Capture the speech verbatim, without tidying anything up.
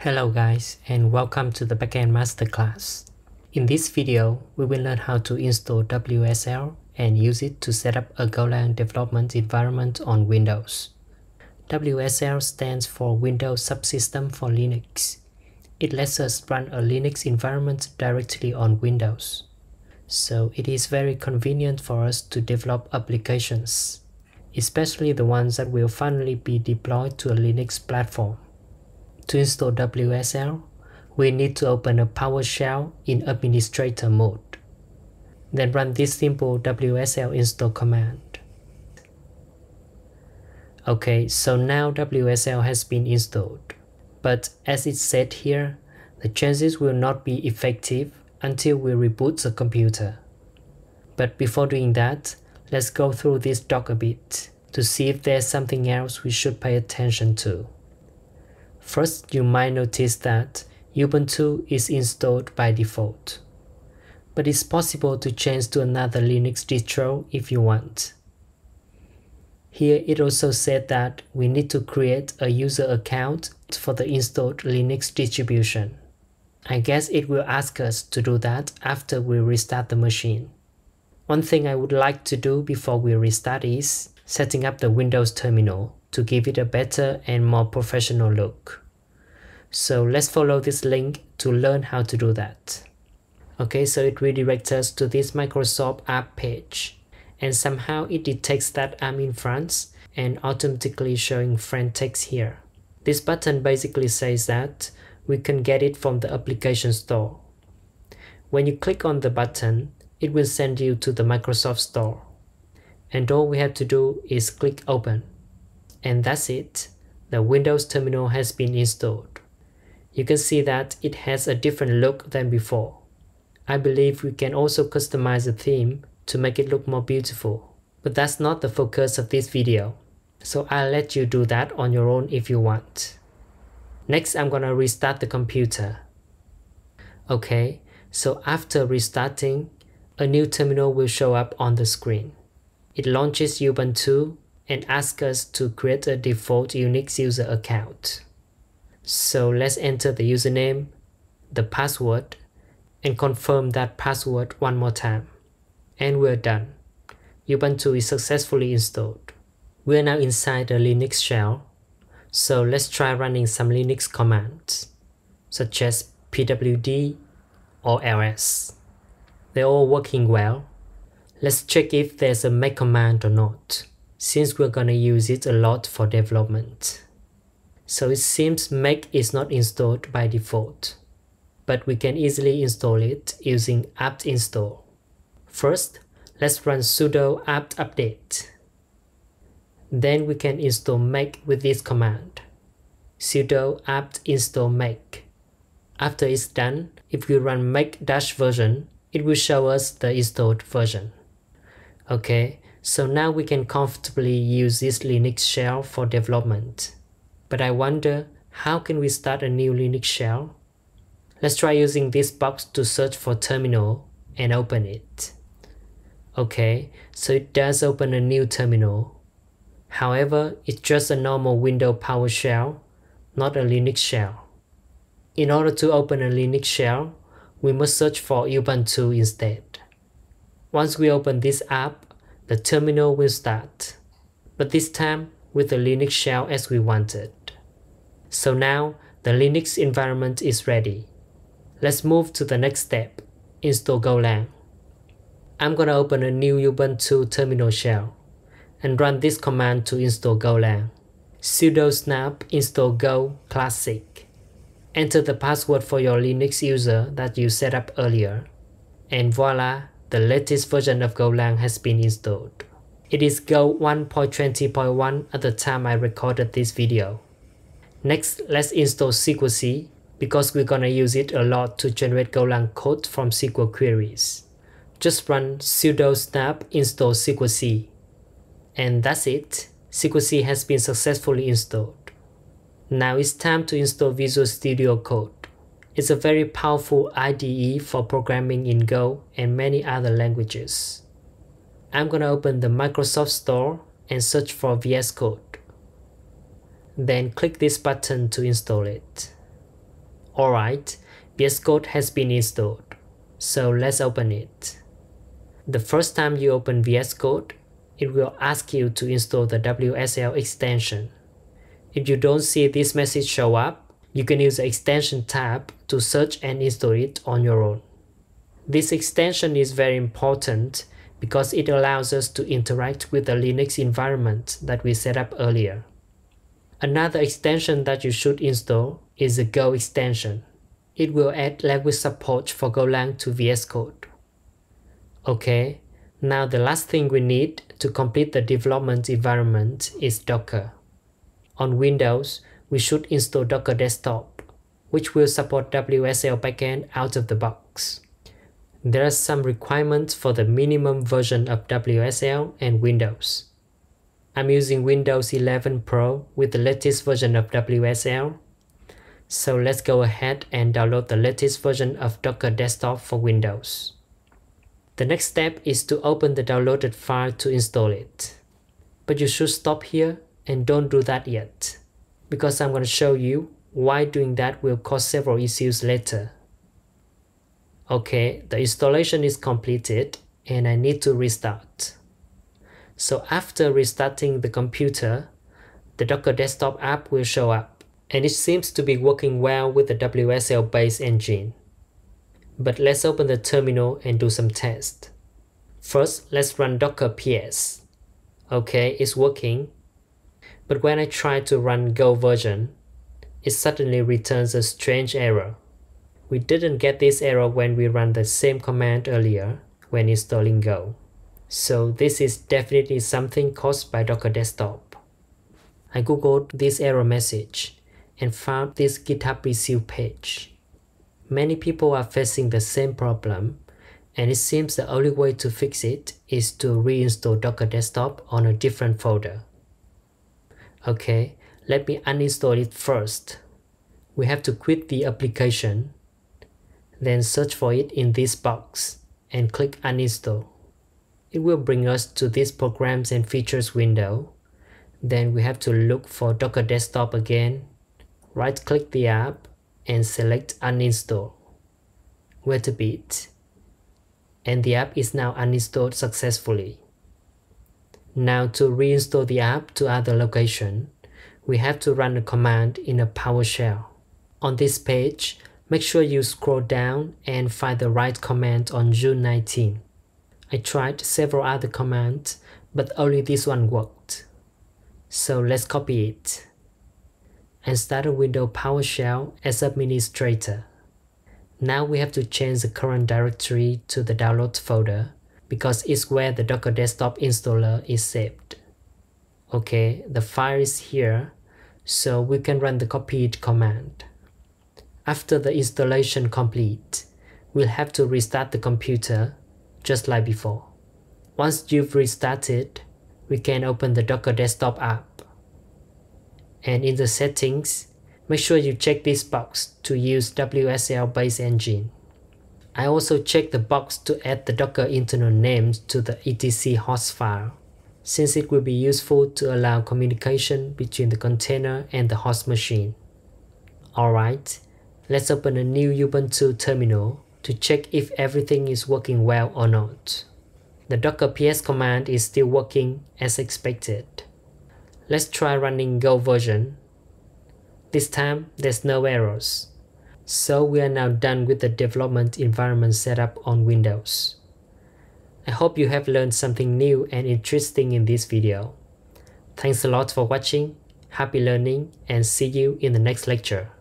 Hello guys, and welcome to the Backend Masterclass. In this video, we will learn how to install W S L and use it to set up a Golang development environment on Windows. W S L stands for Windows Subsystem for Linux. It lets us run a Linux environment directly on Windows. So it is very convenient for us to develop applications, especially the ones that will finally be deployed to a Linux platform. To install W S L, we need to open a PowerShell in administrator mode. Then run this simple W S L install command. Okay, so now W S L has been installed. But as it said here, the changes will not be effective until we reboot the computer. But before doing that, let's go through this doc a bit to see if there's something else we should pay attention to. First, you might notice that Ubuntu is installed by default, but it's possible to change to another Linux distro if you want. Here it also said that we need to create a user account for the installed Linux distribution. I guess it will ask us to do that after we restart the machine. One thing I would like to do before we restart is setting up the Windows terminal to give it a better and more professional look. So let's follow this link to learn how to do that. Okay, so it redirects us to this Microsoft app page, and somehow it detects that I'm in France and automatically showing friend text here. This button basically says that we can get it from the application store. When you click on the button, it will send you to the Microsoft Store. And all we have to do is click open. And that's it. The Windows terminal has been installed. You can see that it has a different look than before. I believe we can also customize the theme to make it look more beautiful. But that's not the focus of this video. So I'll let you do that on your own if you want. Next, I'm gonna restart the computer. Okay, so after restarting, a new terminal will show up on the screen. It launches Ubuntu and asks us to create a default Unix user account. So let's enter the username, the password, and confirm that password one more time. And we're done. Ubuntu is successfully installed. We're now inside the Linux shell. So let's try running some Linux commands, such as pwd or ls. They're all working well. Let's check if there's a make command or not, since we're gonna use it a lot for development. So it seems make is not installed by default, but we can easily install it using apt install. First, let's run sudo apt update. Then we can install make with this command, sudo apt install make. After it's done, if we run make-version, it will show us the installed version. Okay, so now we can comfortably use this Linux shell for development. But I wonder, how can we start a new Linux shell? Let's try using this box to search for terminal and open it. Okay, so it does open a new terminal. However, it's just a normal Windows PowerShell, not a Linux shell. In order to open a Linux shell, we must search for Ubuntu instead. Once we open this app, the terminal will start, but this time with the Linux shell as we wanted. So now the Linux environment is ready. Let's move to the next step, install Golang. I'm gonna open a new Ubuntu terminal shell and run this command to install Golang. Sudo snap install go classic. Enter the password for your Linux user that you set up earlier. And voila, the latest version of Golang has been installed. It is Go one point twenty point one at the time I recorded this video. Next, let's install Sqlc because we're gonna use it a lot to generate Golang code from S Q L queries. Just run sudo snap install Sqlc. And that's it. Sqlc has been successfully installed. Now it's time to install Visual Studio Code. It's a very powerful I D E for programming in Go and many other languages. I'm gonna open the Microsoft Store and search for V S Code. Then click this button to install it. Alright, V S Code has been installed. So let's open it. The first time you open V S Code, it will ask you to install the W S L extension. If you don't see this message show up, you can use the extension tab to search and install it on your own. This extension is very important because it allows us to interact with the Linux environment that we set up earlier. Another extension that you should install is the Go extension. It will add language support for Golang to V S Code. Okay, now the last thing we need to complete the development environment is Docker. On Windows, we should install Docker Desktop, which will support W S L backend out of the box. There are some requirements for the minimum version of W S L and Windows. I'm using Windows eleven Pro with the latest version of W S L. So let's go ahead and download the latest version of Docker Desktop for Windows. The next step is to open the downloaded file to install it. But you should stop here and don't do that yet, because I'm going to show you why doing that will cause several issues later. Okay, the installation is completed and I need to restart. So after restarting the computer, the Docker Desktop app will show up, and it seems to be working well with the W S L-based engine. But let's open the terminal and do some tests. First, let's run docker ps. Okay, it's working. But when I try to run Go version, it suddenly returns a strange error. We didn't get this error when we ran the same command earlier when installing Go. So this is definitely something caused by Docker Desktop. I googled this error message and found this GitHub issue page. Many people are facing the same problem, and it seems the only way to fix it is to reinstall Docker Desktop on a different folder. Okay, let me uninstall it first. We have to quit the application, then search for it in this box and click uninstall. It will bring us to this Programs and Features window. Then we have to look for Docker Desktop again, right-click the app, and select uninstall. Wait a bit. And the app is now uninstalled successfully. Now to reinstall the app to other location, we have to run a command in a PowerShell. On this page, make sure you scroll down and find the right command on June nineteenth. I tried several other commands, but only this one worked. So let's copy it and start a window PowerShell as administrator. Now we have to change the current directory to the downloads folder because it's where the Docker Desktop installer is saved. Okay, the file is here, so we can run the copied command. After the installation complete, we'll have to restart the computer just like before. Once you've restarted, we can open the Docker Desktop app. And in the settings, make sure you check this box to use W S L-based engine. I also check the box to add the Docker internal names to the etc host file, since it will be useful to allow communication between the container and the host machine. Alright, let's open a new Ubuntu terminal to check if everything is working well or not. The docker ps command is still working as expected. Let's try running Go version. This time, there's no errors. So we are now done with the development environment setup on Windows. I hope you have learned something new and interesting in this video. Thanks a lot for watching, happy learning, and see you in the next lecture.